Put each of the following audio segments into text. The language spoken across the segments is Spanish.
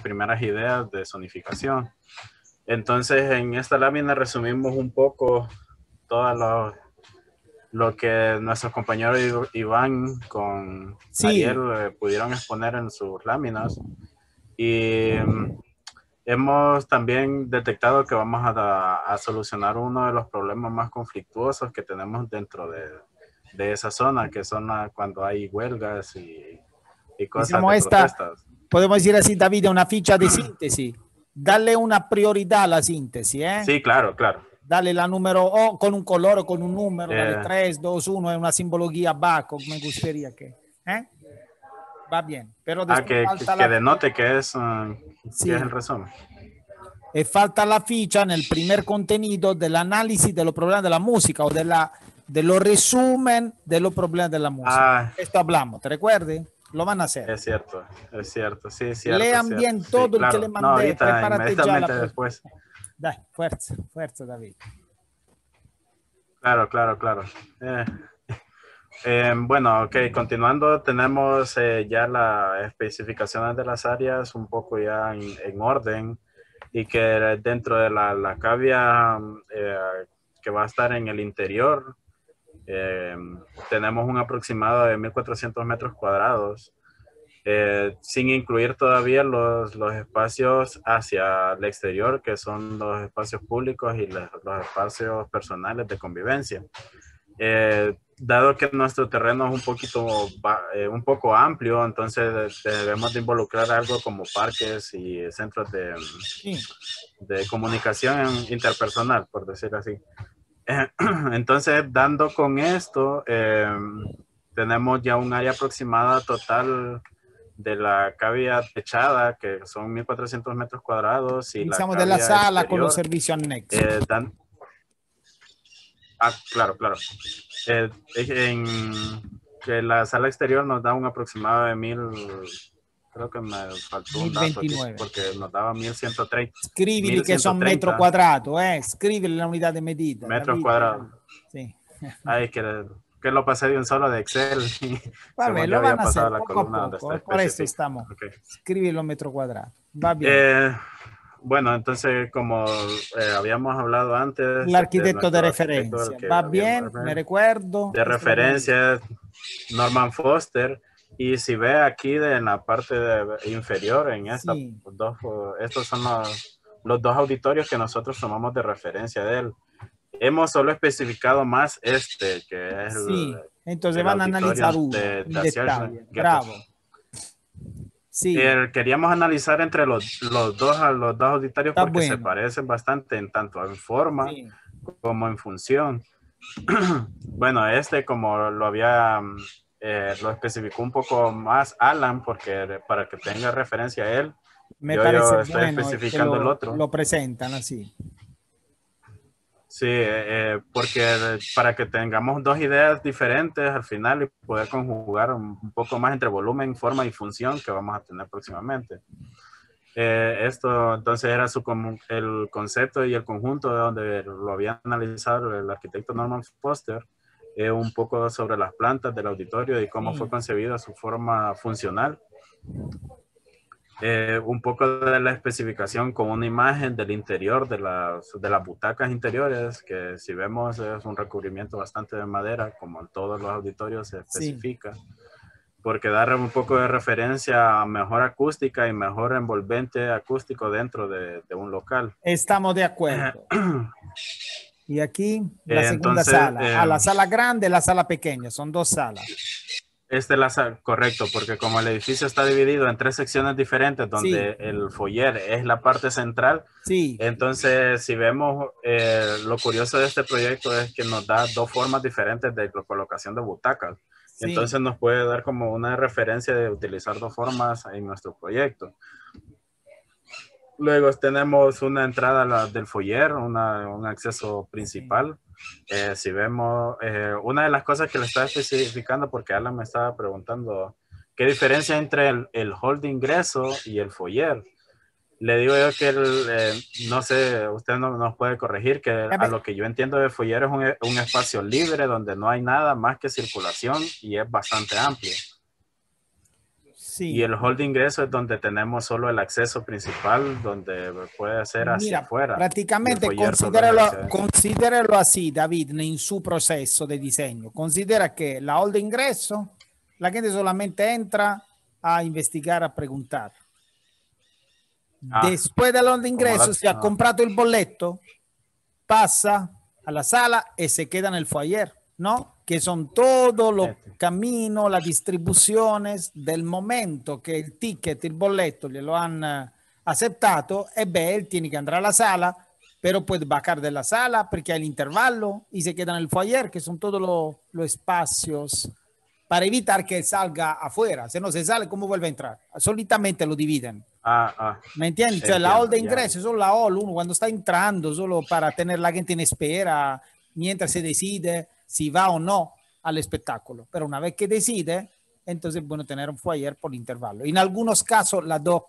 primeras ideas de zonificación. Entonces, en esta lámina resumimos un poco todo lo que nuestros compañeros Iván con Ariel pudieron exponer en sus láminas. Y hemos también detectado que vamos a solucionar uno de los problemas más conflictuosos que tenemos dentro de esa zona, que son cuando hay huelgas y cosas de protestas. Podemos decir así, David, una ficha de síntesis. Dale una prioridad a la síntesis, ¿eh? Sí, claro, claro. Dale la número o con un color o con un número, dale 3, 2, 1, es una simbología abajo, me gustaría que... Va bien, pero después que denote que es, sí, que es el resumen. Y falta la ficha en el primer contenido del análisis de los problemas de la música o de los resumen de los problemas de la música. Esto hablamos, ¿te recuerdas? Lo van a hacer. Es cierto, sí, cierto. Lean bien todo claro. el que le mandé. No, ahorita, prepárate inmediatamente ya después. Dai, fuerza, David. Claro. Bueno, ok, continuando, tenemos ya las especificaciones de las áreas un poco ya en orden, y que dentro de la cavia que va a estar en el interior, tenemos un aproximado de 1.400 metros cuadrados, sin incluir todavía los espacios hacia el exterior, que son los espacios públicos y los espacios personales de convivencia. Dado que nuestro terreno es un poco amplio, entonces debemos de involucrar algo como parques y centros de comunicación interpersonal, por decirlo así. Entonces, dando con esto, tenemos ya un área aproximada total de la cavia techada, que son 1.400 metros cuadrados. Y Iniciamos de la sala exterior, con los servicios anexos. Claro. Que la sala exterior nos da un aproximado de 1.000, creo que me faltó un dato aquí, porque nos daba 1.130. Escríbele que son metros cuadrados, escríbele la unidad de medida. Metros cuadrados. Sí. Ay, que lo pasé de un solo de Excel. Vale, lo van a hacer poco a poco, por eso estamos. Okay. Escribe los metros cuadrados. Va bien. Bueno, entonces, como habíamos hablado antes... El arquitecto de referencia. Va bien, me recuerdo. De referencia, Norman Foster. Y si ve aquí en la parte inferior, en esta, estos son los dos auditorios que nosotros tomamos de referencia de él. Hemos solo especificado más que es entonces van a analizar uno en detalle. Bravo. Queríamos analizar entre los dos auditorios porque se parecen bastante en tanto en forma como en función. Bueno, como lo especificó un poco más Alan, porque para que tenga referencia a él, me parece yo estoy especificando el otro. Lo presentan así. Sí, porque para que tengamos dos ideas diferentes al final y poder conjugar un poco más entre volumen, forma y función que vamos a tener próximamente. Esto entonces era el concepto y el conjunto de donde lo había analizado el arquitecto Norman Foster, un poco sobre las plantas del auditorio y cómo fue concebida su forma funcional. Un poco de la especificación con una imagen del interior de las butacas interiores, que si vemos es un recubrimiento bastante de madera, como en todos los auditorios se especifica, porque da un poco de referencia a mejor acústica y mejor envolvente acústico dentro de un local. Estamos de acuerdo. Y aquí la segunda sala, la sala grande y la sala pequeña, son dos salas. Correcto, porque como el edificio está dividido en 3 secciones diferentes, donde el foyer es la parte central, entonces si vemos, lo curioso de este proyecto es que nos da 2 formas diferentes de colocación de butacas. Entonces nos puede dar como una referencia de utilizar 2 formas en nuestro proyecto. Luego tenemos una entrada del foyer, un acceso principal. Si vemos, una de las cosas que le estaba especificando, porque Alan me estaba preguntando, ¿qué diferencia entre el hall de ingreso y el foyer? Le digo yo que, no sé, usted nos puede corregir, que a lo que yo entiendo de foyer es un espacio libre donde no hay nada más que circulación y es bastante amplio. Y el hall de ingreso es donde tenemos solo el acceso principal, donde puede ser hacia afuera. Praticamente considéralo así, David, en su proceso de diseño. Considera que la hall de ingreso, la gente solamente entra a investigar, a preguntar. Después del hall de ingreso, si ha comprado el boleto, pasa a la sala y se queda en el foyer, ¿no? Que son todos los caminos, las distribuciones del momento que el ticket, el boleto, le lo han aceptado, y él tiene que entrar a la sala, pero puede bajar de la sala porque hay el intervalo y se queda en el foyer, que son todos los espacios para evitar que salga afuera. Si no se sale, ¿cómo vuelve a entrar? Solitamente lo dividen. ¿Me entiendes? Cioè, la hall de ingreso es solo la hall, uno cuando está entrando, solo para tener la gente en espera mientras se decide si va o no al espectáculo. Pero una vez que decide, entonces es bueno tener un foyer por intervalo. En algunos casos las dos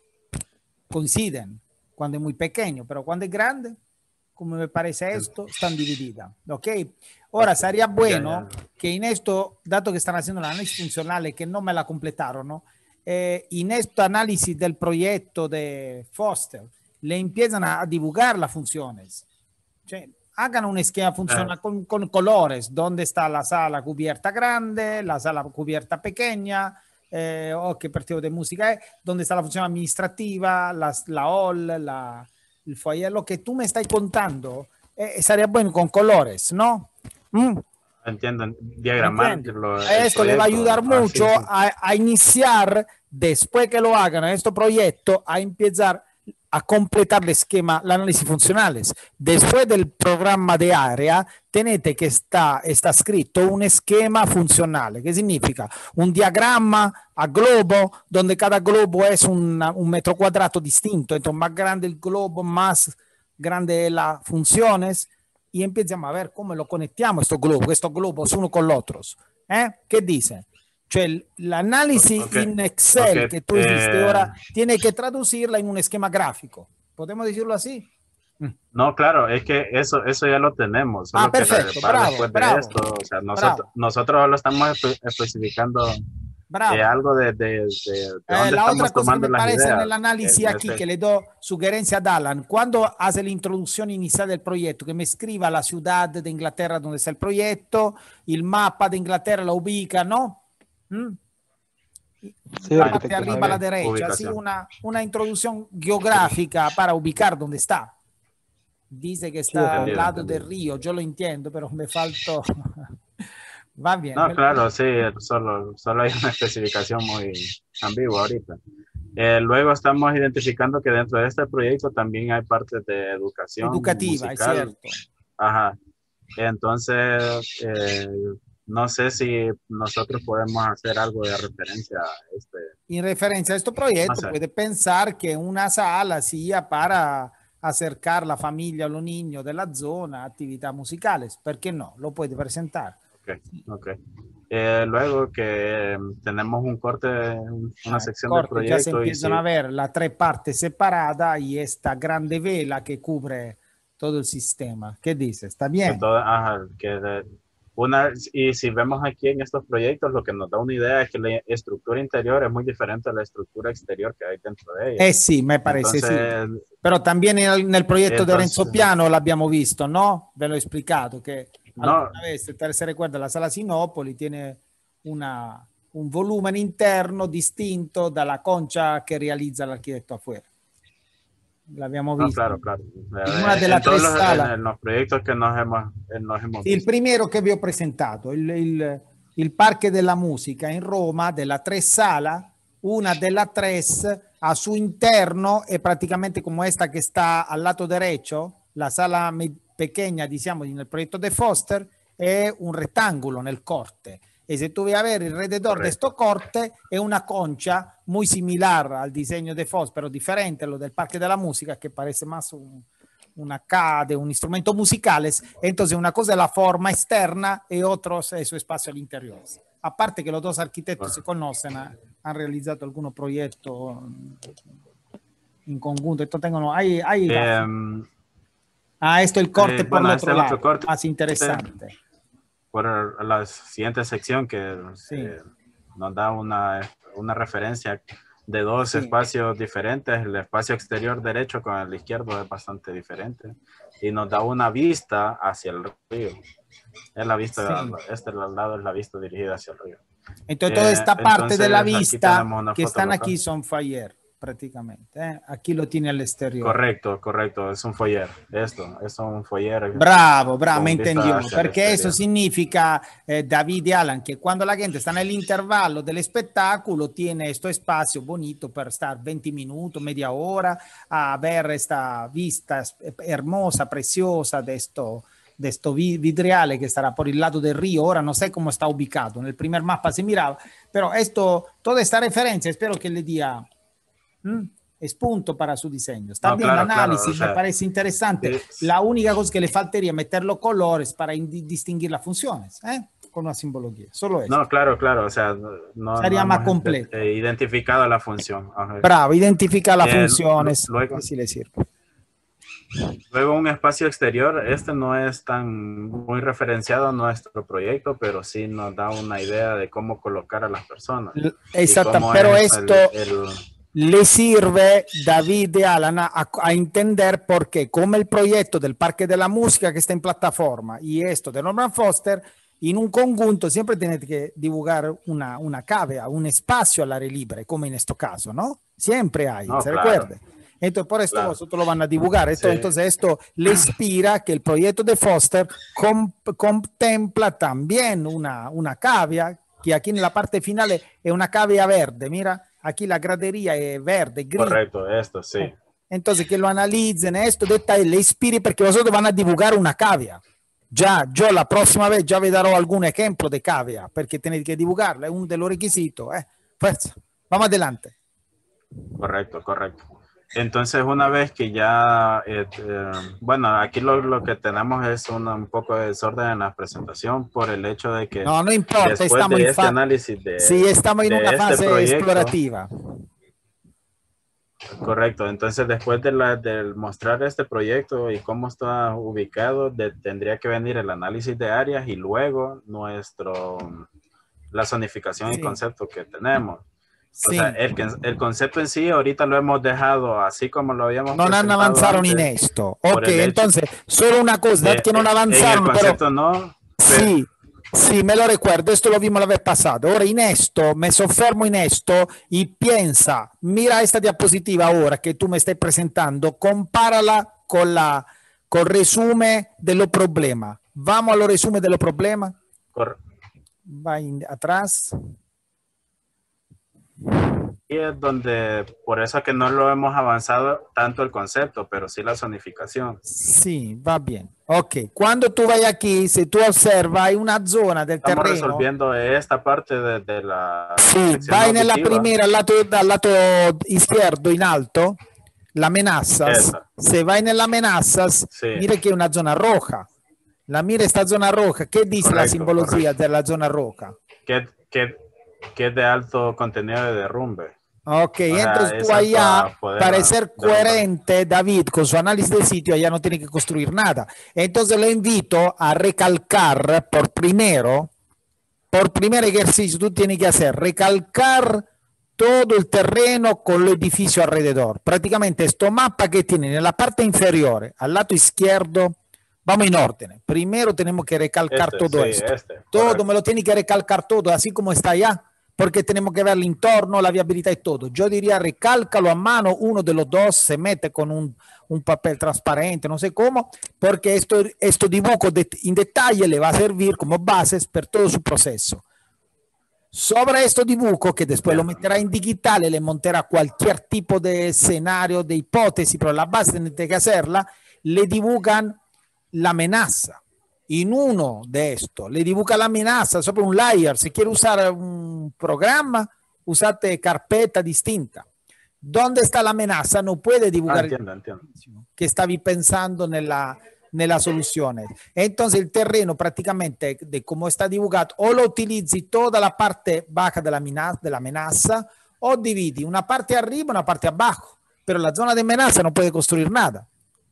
coinciden cuando es muy pequeño, pero cuando es grande, como me parece esto, están divididas. ¿Ok? Ahora, sería bueno que en esto, dato que están haciendo el análisis funcional, que no me la completaron, ¿no? En este análisis del proyecto de Foster, le empiezan a divulgar las funciones. Cioè, hagan un esquema funcional con colores, donde está la sala cubierta grande, la sala cubierta pequeña, o qué partido de música es, donde está la función administrativa, la hall, el foyer, lo que tú me estás contando, sería bueno con colores, ¿no? Entiendo, diagramar. Esto le va a ayudar mucho a iniciar, después que lo hagan en este proyecto, a empezar a completar el esquema, el análisis funcionales. Después del programa de área, tenete que está escrito un esquema funcional, que significa un diagrama a globo, donde cada globo es un metro cuadrado distinto. Entonces, más grande el globo, más grande las funciones. Y empezamos a ver cómo lo conectiamo estos globos uno con los otros. ¿Qué dice? Cioè, l'análisis in Excel que tú hiciste ahora tiene que traducirla en un esquema gráfico. ¿Podemos decirlo así? No, claro, es que eso ya lo tenemos. Perfecto, bravo. Esto, o sea, nosotros lo estamos especificando. Algo de dónde la otra cosa que me las parece ideas, en el análisis aquí, que le do sugerencia a Alan, cuando hace la introducción inicial del proyecto, que me escriba la ciudad de Inglaterra donde está el proyecto, el mapa de Inglaterra lo ubica, ¿no? Sí, la parte arriba a la derecha, así una introducción geográfica para ubicar dónde está. Dice que está al lado del río, yo lo entiendo, pero me faltó. Va bien. No, claro, sí, solo hay una especificación muy ambigua ahorita. Luego estamos identificando que dentro de este proyecto también hay partes de educación educativa, musical. Es cierto. Ajá. Entonces, no sé si nosotros podemos hacer algo de referencia a este. En referencia a este proyecto, puede pensar que una sala sea para acercar la familia a los niños de la zona a actividades musicales. ¿Por qué no? Lo puede presentar. Okay. Luego que tenemos un corte, una sección del proyecto. Ya se empiezan a ver las tres partes separadas y esta grande vela que cubre todo el sistema. ¿Qué dice? ¿Está bien? Y si vemos aquí en estos proyectos, lo que nos da una idea es que la estructura interior es muy diferente a la estructura exterior que hay dentro de ella. Sí, me parece. Entonces, sí. Pero también en el proyecto de Renzo Piano l'abbiamo visto, ¿no? Ve lo he explicado que alguna vez, se recuerda, la sala Sinopoli tiene un volumen interno distinto dalla concha que realizza l'architetto afuera. L'abbiamo visto. Claro. Una de las tres salas. En los proyectos que nos hemos visto. Il primero che vi ho presentato, il Parque della Musica in Roma, della tre sala, una della tres a su interno è praticamente come questa che sta al lato derecho, la sala pequeña, diciamo, nel proyecto de Foster, è un rettangolo nel corte. Y si tú vas a ver alrededor de este corte, es una concha muy similar al diseño de Foster, pero diferente a lo del Parque de la Música, que parece más una K de un instrumento musicales. Entonces, una cosa es la forma externa y otro es su espacio al interior. Aparte que los dos arquitectos se conocen, han realizado algunos proyectos en conjunto. Esto tengo, esto es el corte por el otro lado, más interesante. Por la siguiente sección que nos da una una referencia de dos espacios diferentes. El espacio exterior derecho con el izquierdo es bastante diferente y nos da una vista hacia el río. Es la vista, este lado es la vista dirigida hacia el río. Entonces toda esta parte de la vista que están aquí son foyer prácticamente. Aquí lo tiene al exterior. Correcto, es un foyer. Esto es un foyer. Bravo, me entendió. Porque eso significa, David y Alan, que cuando la gente está en el intervalo del espectáculo, tiene este espacio bonito para estar 20 minutos, media hora, a ver esta vista hermosa, preciosa de esto vidriale que estará por el lado del río. Ahora no sé cómo está ubicado. En el primer mapa se miraba, pero toda esta referencia, espero que le diga es punto para su diseño. Está bien, claro, el análisis, me parece interesante. La única cosa que le faltaría es meter los colores para distinguir las funciones, con una simbología. Solo eso. No, claro. O sea, no sería más completo. Identificado la función. Bravo, identifica las funciones. Luego, si le sirve. Luego un espacio exterior, este no es tan muy referenciado a nuestro proyecto, pero sí nos da una idea de cómo colocar a las personas. Exacto, pero esto le sirve, David y Alan, a entender por qué, como el proyecto del Parque de la Música que está en plataforma y esto de Norman Foster, en un conjunto siempre tiene que dibujar una cavea, un espacio al aire libre, como en este caso, ¿no? Siempre hay, ¿se recuerda? Entonces, por esto vosotros lo van a dibujar. Entonces, esto le inspira que el proyecto de Foster contempla también una cavea, que aquí en la parte final es una cavea verde. Mira, aquí la gradería es verde, gris. Correcto, esto, sí. Entonces, que lo analicen, esto detalle le inspire porque vosotros van a dibujar una cavea. Ya, yo la próxima vez ya vi daré algún ejemplo de cavea, porque tenéis que dibujarla, es uno de los requisitos. Pues, vamos adelante. Correcto. Entonces, una vez que ya, bueno, aquí lo que tenemos es un poco de desorden en la presentación por el hecho de que no importa, estamos de este análisis de sí, estamos en una fase explorativa. Correcto, entonces después de mostrar este proyecto y cómo está ubicado, tendría que venir el análisis de áreas y luego la zonificación y concepto que tenemos. Sí. O sea, el concepto en sí ahorita lo hemos dejado así como lo habíamos no han avanzado en esto. Ok, entonces, solo una cosa, que no avanzaron. El concepto pero, no. Pero, sí, me lo recuerdo, esto lo vimos la vez pasada. Ahora en esto, me soffermo en esto y piensa, mira esta diapositiva ahora que tú me estás presentando, compárala con el resumen de los problemas. Vamos a los resúmenes de los problemas. Va atrás. Y es donde, por eso que no lo hemos avanzado tanto el concepto, pero sí la zonificación. Sí, va bien. Ok, cuando tú vayas aquí, si tú observas, hay una zona del terreno. Estamos resolviendo esta parte de la... Sí, vai nella primera, al lato izquierdo in alto, la amenazas. Se vai nella amenazas, mira que hay una zona roja. Mira esta zona roja. ¿Qué dice la simbología de la zona roja? Que es de alto contenido de derrumbe. Ok, entonces tú allá, para ser coherente, David, con su análisis del sitio, allá no tiene que construir nada. Entonces le invito a recalcar por primer ejercicio, tú tienes que hacer, recalcar todo el terreno con el edificio alrededor. Prácticamente este mapa que tiene en la parte inferior, al lado izquierdo, vamos en orden. Primero tenemos que recalcar todo esto. Todo me lo tiene que recalcar todo, así como está allá. Porque tenemos que ver el entorno, la viabilidad y todo. Yo diría, recálcalo a mano, uno de los dos se mete con un papel transparente, no sé cómo, porque esto dibujo en detalle le va a servir como bases para todo su proceso. Sobre este dibujo, que después lo meterá en digital y le montará cualquier tipo de escenario, de hipótesis, pero la base tiene que hacerla, le dibujan la amenaza. En uno de estos, le dibuja la amenaza sobre un layer. Si quiere usar un programa, usate carpeta distinta. ¿Dónde está la amenaza? No puede dibujar entiendo. Que stavi pensando nella soluzione. Entonces el terreno prácticamente de cómo está dibujado, o lo utilizzi toda la parte baja de la amenaza o dividi una parte arriba, una parte abajo. Pero la zona de amenaza no puede construir nada.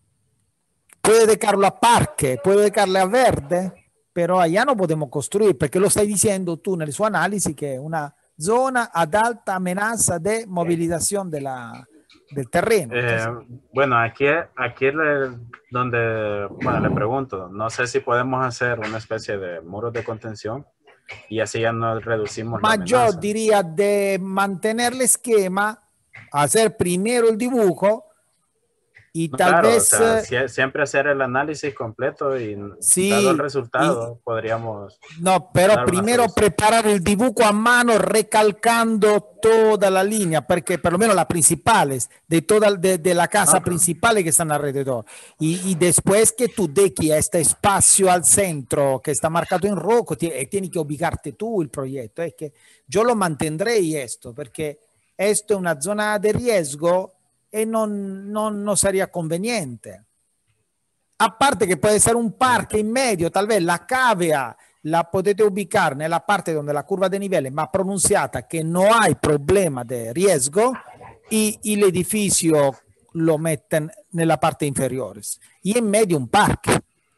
Puede dedicarlo a parque, puede dedicarle a verde, pero allá no podemos construir, porque lo stai diciendo tú en su análisis que es una zona ad alta amenaza de movilización del terreno. Bueno, aquí donde, bueno, le pregunto, no sé si podemos hacer una especie de muros de contención y así ya nos reducimos la amenaza. Yo diría de mantener el esquema, hacer primero el dibujo y no, tal claro, vez... o sea, siempre hacer el análisis completo y sí, dado el resultado podríamos... No, pero primero preparar el dibujo a mano recalcando toda la línea, porque por lo menos las principales de la casa principal que están alrededor. Y después que tú dejes este espacio al centro que está marcado en rojo, tienes que ubicarte tú el proyecto. Es que yo lo mantendré esto, porque esto es una zona de riesgo y no sería conveniente. Aparte que puede ser un parque en medio, tal vez la cavea la potete ubicar nella parte donde la curva de nivel es más pronunciata, que no hay problema de riesgo, y el edificio lo meten nella parte inferiore. Y en medio un parque.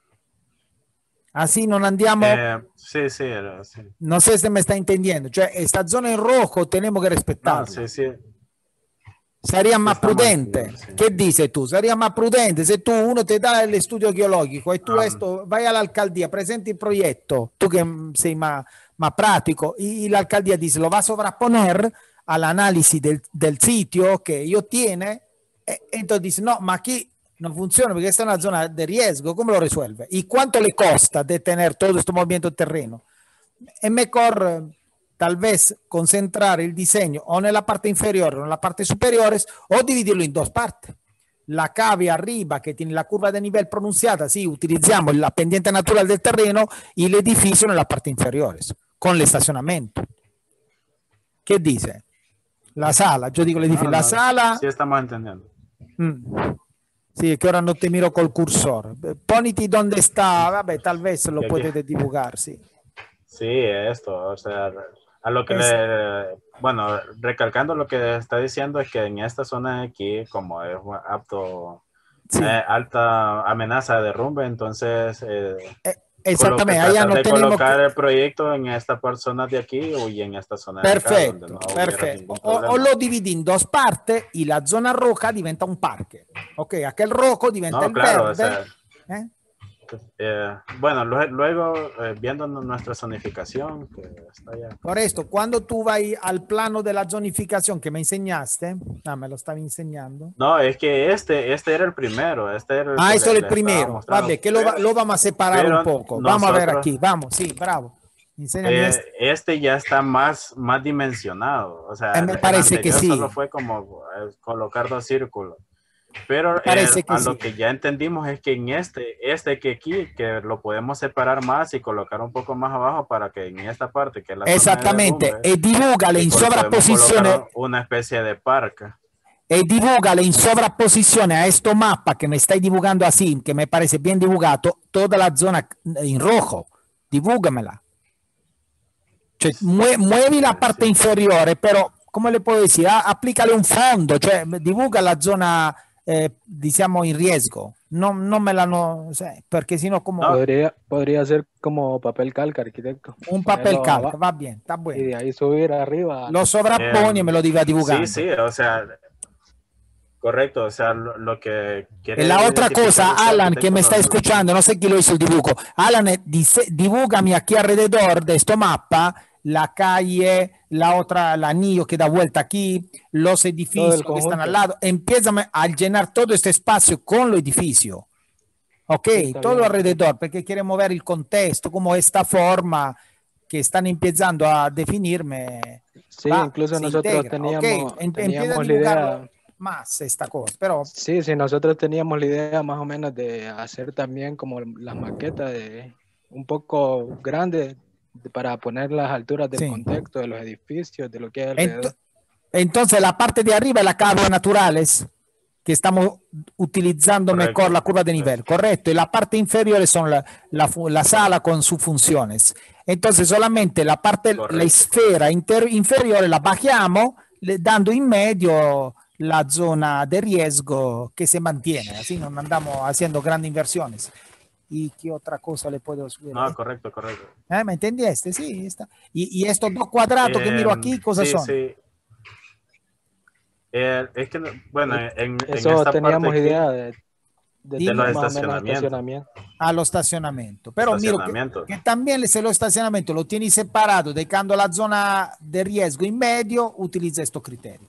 Así non andiamo... sí. No sé se me está entendiendo. Cioè, esta zona en rojo tenemos que respetarla. No, sí. Sería más prudente. Sí. ¿Qué dices tú? Sería más prudente se tú uno te da el estudio geológico y tú esto, vai a la alcaldía, presenti il proyecto, tú que sei más práctico, y la alcaldía dice, lo va a sobreponer al análisis del sitio que ellos tienen, entonces dice, no, ma aquí no funciona porque esta es una zona de riesgo, ¿cómo lo resuelve? ¿Y cuánto le costa detener todo este movimiento de terreno? Es mejor... tal vez concentrar el diseño o en la parte inferior o en la parte superior o dividirlo en dos partes. La cave arriba que tiene la curva de nivel pronunciada, sí, utilizamos la pendiente natural del terreno y el edificio en la parte inferior con el estacionamiento. ¿Qué dice? La sala, yo digo el edificio, la sala... Sí, estamos entendiendo. Sí, que ahora no te miro col cursor. Poniti donde está, vabbè, tal vez lo puedes dibujar, sí. Sí, esto, o sea... A lo que bueno, recalcando lo que está diciendo es que en esta zona de aquí, como es apto, alta amenaza de derrumbe, entonces exactamente, allá no tenemos colocar el proyecto en esta zona de aquí o en esta zona de acá, donde no perfecto. O lo dividi in dos partes y la zona roja diventa un parque. Ok, aquel rojo diventa el verde. O sea, bueno, luego viendo nuestra zonificación que está allá. Por esto, cuando tú vas al plano de la zonificación que me enseñaste, me lo estaba enseñando. No, es que este era el primero. Este era eso es el primero. Vale, que lo vamos a separar un poco. Vamos a ver aquí, vamos, sí, bravo. Este ya está más dimensionado. O sea, me parece que sí. Solo fue como colocar dos círculos. Pero lo que ya entendimos es que en este que aquí, que lo podemos separar más y colocar un poco más abajo para que en esta parte, que es la exactamente, e divúgale in sovrapposizione una especie de parque. E divúgale in sovrapposizione a esto mapa que me estáis dibujando así, que me parece bien dibujado, toda la zona en rojo. Divúgamela. Cioè, muevi la parte inferiore, pero, ¿cómo le puedo decir? Aplícale un fondo, cioè divulga la zona... diciamo in riesgo, no me la porque si no como podría ser como papel calca, arquitecto, un papel calca, va bien, está bueno, y de ahí subir arriba, lo sovrapponi y me lo diva divulgando. Sí, o sea, correcto, o sea, lo que quiere. Y la otra cosa, Alan, que me está escuchando, no sé quién lo hizo el dibujo, Alan, divúgame aquí alrededor de esto mapa la calle, la otra, el anillo que da vuelta aquí, los edificios que están al lado, empiezan a llenar todo este espacio con los edificios. Ok, todo bien. Alrededor, porque quiere mover el contexto, como esta forma que están empezando a definirme. Sí, incluso nosotros teníamos la idea más esta cosa, pero sí, nosotros teníamos la idea más o menos de hacer también como las maquetas de un poco grandes para poner las alturas del contexto de los edificios, de lo que hay alrededor. Entonces la parte de arriba es la cava naturales que estamos utilizando mejor la curva de nivel, correcto, y la parte inferior son la sala con sus funciones. Entonces solamente la parte, la esfera inferior la bajamos dando en medio la zona de riesgo que se mantiene, así no andamos haciendo grandes inversiones. ¿Y qué otra cosa le puedo subir? No, correcto, correcto. ¿Me entendiste? Sí, está. ¿Y estos dos cuadrados que miro aquí, cosas sí, son? Sí. Es que, bueno, en eso esta teníamos parte idea aquí, de los más o menos estacionamientos. estacionamiento. A los estacionamientos. Pero miro que también se los estacionamientos lo tieni separato, dejando la zona de riesgo en medio, utiliza estos criterios.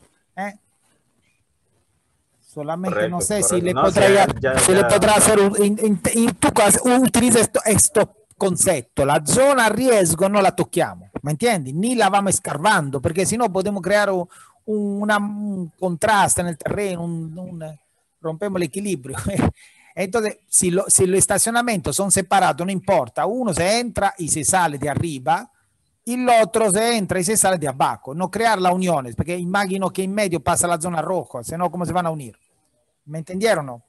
Solamente correcto, no sé correcto. si le No, podrá, ya. le podrá hacer en tu caso, utiliza esto concepto. La zona a riesgo no la tocchiamo, ¿me entiendes? Ni la vamos escarbando, porque si no podemos crear un contraste en el terreno, rompemos el equilibrio. Entonces, si los estacionamientos son separados, no importa, uno se entra y se sale de arriba y el otro se entra y se sale de abajo. No crear la unión, porque imagino que en medio pasa la zona roja, si no, ¿cómo se van a unir? ¿Me entendieron o no?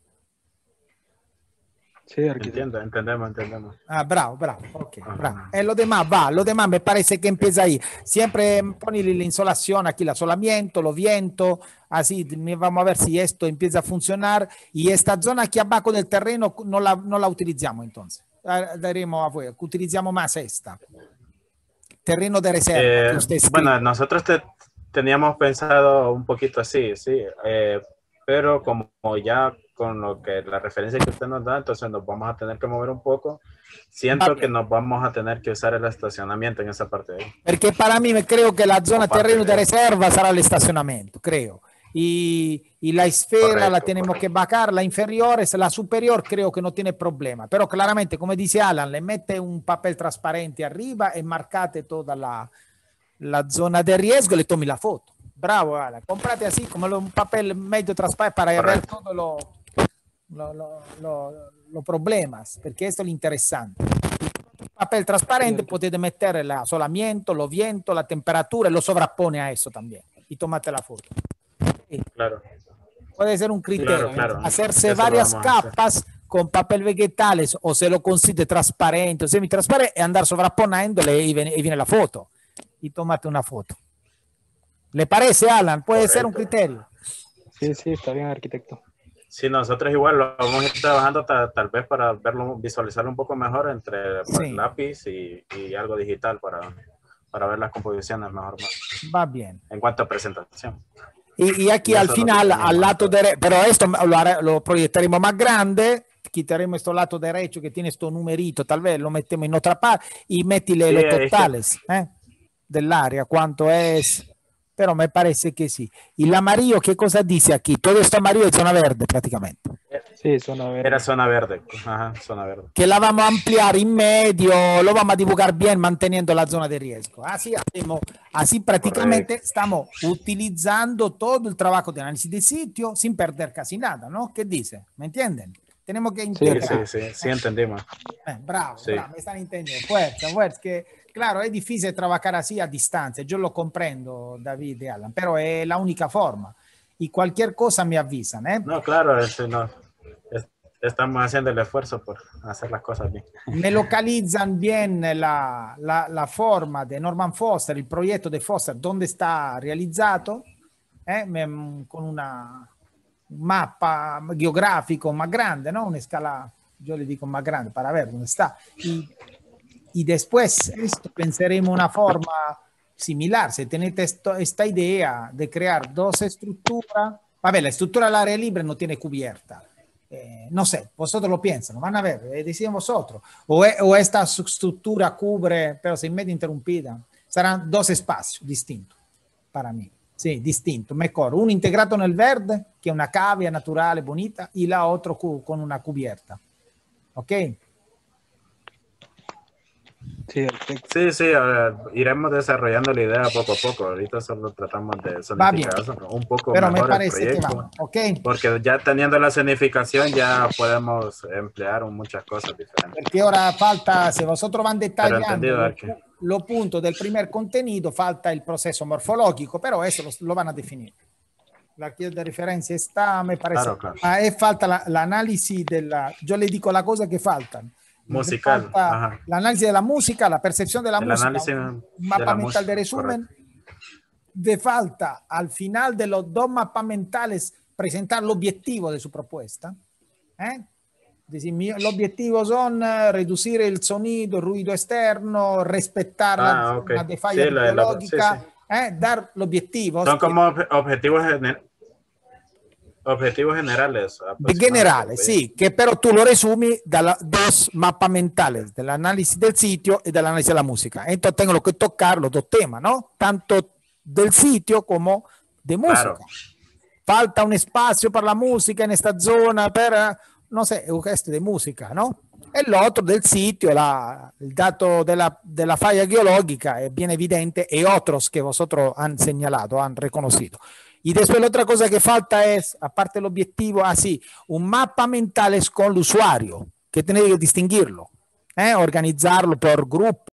Sí, arquitecto. Entendemos. Ah, bravo, ok, bravo. Lo demás me parece que empieza ahí. Siempre poni la insolación aquí, el asolamiento, los vientos, así vamos a ver si esto empieza a funcionar. Y esta zona aquí abajo del terreno no la utilizamos entonces. Daremos a voi, utilizamos más esta. Terreno de reserva. Que usted bueno, nosotros teníamos pensado un poquito así, sí, pero como ya con lo que la referencia que usted nos da, entonces nos vamos a tener que mover un poco. Siento que nos vamos a tener que usar el estacionamiento en esa parte de ahí. Porque para mí me creo que la zona terreno de reserva sarà el estacionamiento, creo. Y la esfera la tenemos que bajar, la inferior, la superior creo que no tiene problema. Pero claramente, como dice Alan, le mete un papel transparente arriba y marcate toda la zona de riesgo y le tomi la foto. Bravo, Alan. Comprate así como un papel medio transparente para ver todos los problemas, porque esto es lo interesante. Papel transparente, potete meter el asolamiento, los vientos, la temperatura, y lo sovrapone a eso también. Y tómate la foto. Claro. Puede ser un criterio. Claro. Hacerse Eso varias capas con papel vegetales o se lo consigue transparente o semitransparente y andar sovraponiéndole y viene la foto. Y tómate una foto. ¿Le parece, Alan? Puede ser un criterio. Sí, está bien, arquitecto. Sí, nosotros igual lo vamos a ir trabajando tal vez para verlo, visualizarlo un poco mejor entre lápiz y algo digital para ver las composiciones mejor. Va bien. En cuanto a presentación. Y aquí al final, al lado derecho, pero esto lo proyectaremos más grande, quitaremos este lado derecho que tiene este numerito, tal vez lo metemos en otra parte y métile los totales del área, cuánto es. Pero me parece que sí. ¿Y el amarillo qué cosa dice aquí? Todo esto amarillo es zona verde prácticamente. Sí, zona verde. Era zona verde. Ajá, zona verde. Que la vamos a ampliar en medio, lo vamos a divulgar bien manteniendo la zona de riesgo. Así prácticamente estamos utilizando todo el trabajo de análisis de sitio sin perder casi nada, ¿no? ¿Qué dice? ¿Me entienden? Tenemos que integrar. Sí, entendimos. Bravo, me están entendiendo. Fuerza, que claro, es difícil trabajar así a distancia. Yo lo comprendo, David y Alan, pero es la única forma. Y cualquier cosa me avisan, ¿eh? No, claro, estamos haciendo el esfuerzo por hacer las cosas bien. Me localizan bien la forma de Norman Foster, el proyecto de Foster, donde está realizado, con un mapa geográfico más grande, ¿no? Una escala, yo le digo más grande para ver dónde está. Y después esto pensaremos una forma similar. Si tenete esta idea de crear dos estructuras, la estructura del área libre no tiene cubierta. No sé, vosotros lo piensan, van a ver, deciden vosotros. O esta estructura cubre, pero sin medio interrumpida. Serán dos espacios distintos para mí. Sí, distinto, mejor. Uno integrato nel verde, que es una cavia naturale, bonita, y la otra con una cubierta. ¿Ok? Sí, iremos desarrollando la idea poco a poco. Ahorita solo tratamos de zonificar un poco pero mejor me parece el proyecto. Que vamos. Okay. Porque ya teniendo la zonificación ya podemos emplear muchas cosas diferentes. Porque ahora falta, si vosotros van detallando los puntos del primer contenido, falta el proceso morfológico, pero eso lo van a definir. La chiesa de referencia está, me parece. Claro. Falta l'análisis yo le digo la cosa que faltan. Musical. El análisis de la música, la percepción de la música, un mapa mental de resumen. De falta al final de los dos mapas mentales presentar el objetivo de su propuesta. Los objetivos son reducir el sonido, el ruido externo, respetar la zona de falla biológica, dar los objetivos. Son como objetivos generales. Generales, sí, que pero tú lo resumi da dos mapas mentales, del análisis del sitio y del análisis de la música. Entonces tengo que tocar los dos temas, ¿no? Tanto del sitio como de música. Claro. Falta un espacio para la música en esta zona, per, no sé, un gesto de música, ¿no? El otro del sitio, el dato de la falla geológica es bien evidente y otros que vosotros han señalado, han reconocido. Y después la otra cosa que falta es, aparte del objetivo, así, un mapa mental es con el usuario, que tenéis que distinguirlo, organizarlo por grupo.